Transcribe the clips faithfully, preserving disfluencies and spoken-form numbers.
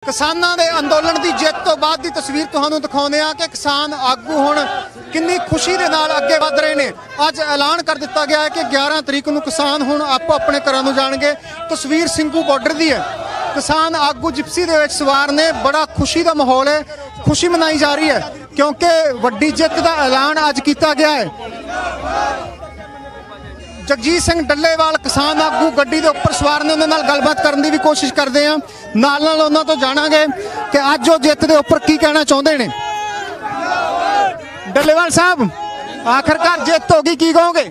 किसानों के अंदोलन की जित तो बाद की तस्वीर तुहानू दिखाने कि किसान आगू हुण किन्नी खुशी के नाल अगे वध रहे हैं। अज ऐलान कर दिता गया है कि ग्यारह तरीक नूं किसान हुण आपो अपने घरां नूं जाणगे। तस्वीर सिंघू बॉर्डर की है। किसान आगू जिप्सी दे विच सवार ने, बड़ा खुशी का माहौल है, खुशी मनाई जा रही है क्योंकि वड्डी जित का ऐलान अज किया गया है। जगजीत सिंह डल्लेवाल किसान आगू गड्डी के उपर सवार ने, उन्होंने गलबात करने की भी कोशिश करते हैं। नाल नाल उन्होंने तो जाणांगे कि अज वो जित के उपर की कहना चाहते हैं। डल्लेवाल साहब, आखिरकार जित हो गई, की कहोगे?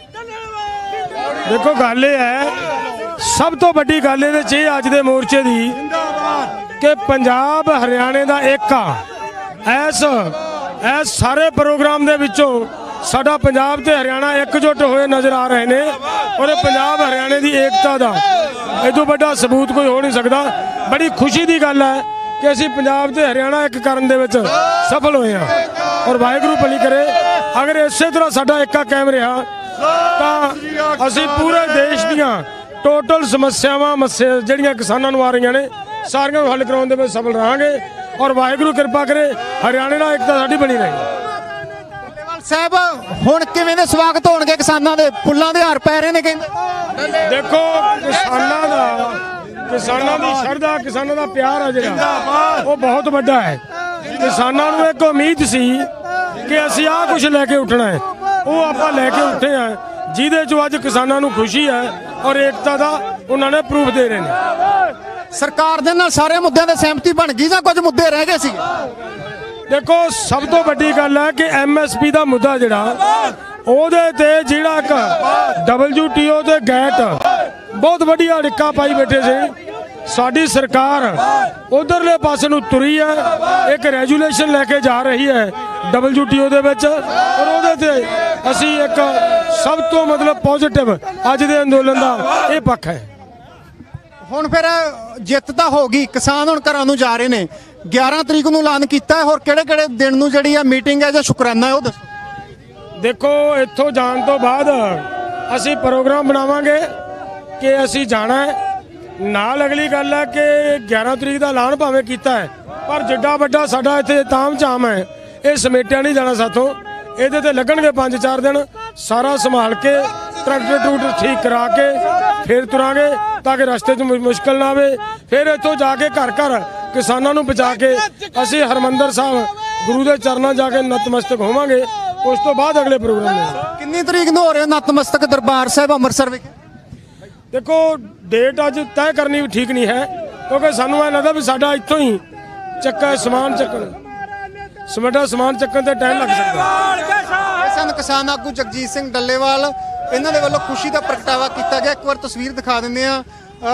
देखो गल ये है, सब तो बड़ी गल ये अज दे मोर्चे की कि पंजाब हरियाणे का एक आ ऐस ऐस सारे प्रोग्राम दे विचों साडा पंजाब ते हरियाणा एकजुट होए नज़र आ रहे हैं और पंजाब हरियाणे की एकता का इदों बड़ा सबूत कोई हो नहीं सकता। बड़ी खुशी की गल है कि असीं पंजाब ते हरियाणा एक करन दे विच सफल होए हैं और वाहिगुरू भली करे। अगर इस तरह साडा एका कायम रहा तो असीं पूरे देश दीआं टोटल समस्यावां मस्से जिहड़ियां किसानां नूं आ रहीआं ने सारियां हल कराउण दे विच सफल रहांगे और वाहिगुरू किरपा करे हरियाणे नाल एकता साडी बनी रहे। साहब हुण किवें दे स्वागत होणगे किसानां दे? फुल्लां दे हार पै रहे ने कहंदे। देखो किसानां दा किसानां दी शरधा किसानां दा प्यार है जिहड़ा वो बहुत वड्डा है। किसानां नूं एक उम्मीद सी कि असीं आ कुछ लैके उठना है, वो आपां लैके उठे हैं जिहदे चों अज किसानां नूं खुशी है और एकता दा उन्हां ने प्रूफ दे रहे ने। सरकार दे नाल सारे मुद्दों ते सहमति बन गई जां कुछ मुद्दे रह गए सी? देखो सब तो बड़ी गल है कि एम एस पी का मुद्दा जिहड़ा ओहदे ते जिहड़ा एक डबल्यू टी ओ ते गैट बहुत वड्डिया अड़िक्का पाई बैठे से। साडी सरकार उधरले पासे नूं तुरी है, एक रेजुलेशन लेके जा रही है डबल्यू टी ओ दे विच और ओहदे ते असीं एक सब तो मतलब पॉजिटिव अज दे अंदोलन का यह पक्ष है। हुण फिर जित तां हो गई, किसान हुण घरां नूं जा रहे ने। ग्यारह तरीक नूं ऐलान किया है, और किहड़े किहड़े दिन नूं जिहड़ी है मीटिंग है जां शुकराना है, वो दसो। देखो इत्थों जाण तो बाद असीं प्रोग्राम बनावांगे कि असीं जाना है। नाल अगली गल है कि ग्यारह तरीक का ऐलान भावें कीता है पर जिड्डा वड्डा साडा इत्थे ताम झाम है, ये समेटिया नहीं जाना साथों। इहदे ते लगणगे पंज चार दिन, सारा संभाल के ट्रैक्टर टूट ठीक करा के फिर तुरांगे ताकि रस्ते च मुश्किल ना आवे। फिर इत्थों जाके घर घर किसानों नूं बचा के असीं हरमंदर साहब गुरु के चरणों जाके नतमस्तक होवांगे। उस तो बाद अगले प्रोग्राम में कितनी तरीक नूं हो रहे नतमस्तक दरबार साहब अमृतसर विच? देखो डेट अज तय करनी भी ठीक नहीं है क्योंकि सानू ऐ लगदा भी साडा इत्थों ही चक्का समान चक्कन समटा समान चक्कन ते टाइम लग सकदा। सन किसान आगू जगजीत सिंह डल्लेवाल, इन्हां दे वल्लों खुशी का प्रगटावा किया गया। एक बार तस्वीर दिखा दिंदे आ।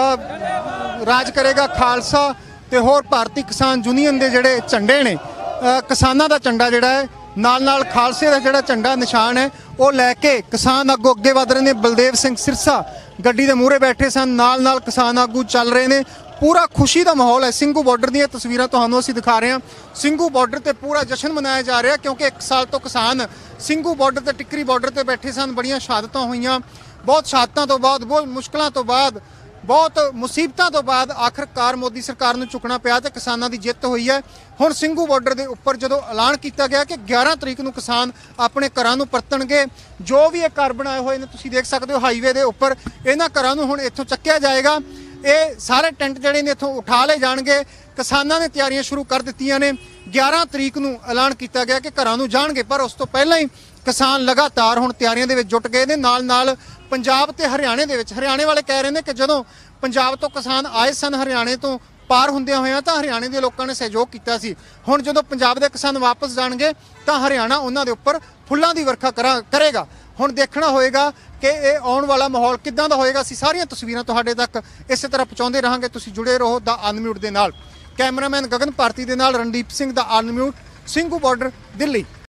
राज करेगा खालसा ते होर भारतीय किसान यूनीयन के जिहड़े झंडे ने, किसानां दा झंडा जिहड़ा है नाल नाल खालसे का जिहड़ा झंडा निशान है वो लैके किसान आगू अगे वध रहे हैं। बलदेव सिंह सिरसा गड्डी के मूहरे बैठे सन, नाल नाल किसान आगू चल रहे हैं। पूरा खुशी का माहौल है। सिंघू बॉर्डर दी तस्वीरां तुहानूं असीं दिखा रहे हैं। सिंघू बॉर्डर ते पूरा जश्न मनाया जा रहा है क्योंकि एक साल तो किसान सिंघू बॉर्डर ते टिकरी बॉर्डर ते बैठे सन। बड़ियां शहादतां होईयां, बहुत शहादतां तो बाद, बहुत मुश्किलों तो बाद, बहुत मुसीबतों तो बाद आखिरकार मोदी सरकार नूं चुकना पिया ते किसानां दी जित हुई है। हुण सिंघू बॉर्डर के उपर जदों ऐलान किया गया कि ग्यारह तरीक नूं किसान अपने घरां नूं परतणगे, जो भी ये घर बनाए हुए ने तुसीं देख सकते हो हाईवे के उपर, इन्हां घरां नूं हुण इत्थों चक्किया जाएगा। ये सारे टेंट जिहड़े ने इत्थों उठा ले जाणगे। किसानां ने तैयारियां शुरू कर दित्तियां ने। ग्यारह तरीक नूं ऐलान किया गया कि घरां नूं जाणगे, पर उस तो पहला ही किसान लगातार हुण तैयारियां दे विच जुट गए ने। नाल नाल पंजाब ते हरियाणे दे विच हरियाणे वाले कह रहे हैं कि जदों पंजाब तो किसान आए सन हरियाणे तो पार हुंदियां होइयां तां हरियाणे दे लोकां ने सहयोग कीता सी। हुण जदों पंजाब दे किसान वापस जाणगे तां हरियाणा उन्हां दे उपर फुल्लां दी वर्खा करा करेगा। हुण देखना होएगा कि ये आउण वाला माहौल किद्दां दा होएगा। असीं सारियां तस्वीरां तुहाडे तक इस तरह पहुंचाउंदे रहांगे। तुसीं जुड़े रहो द अनम्यूट दे नाल। कैमरामैन गगन भारती दे नाल रणदीप सिंह दा अनम्यूट, सिंघू बॉर्डर, दिल्ली।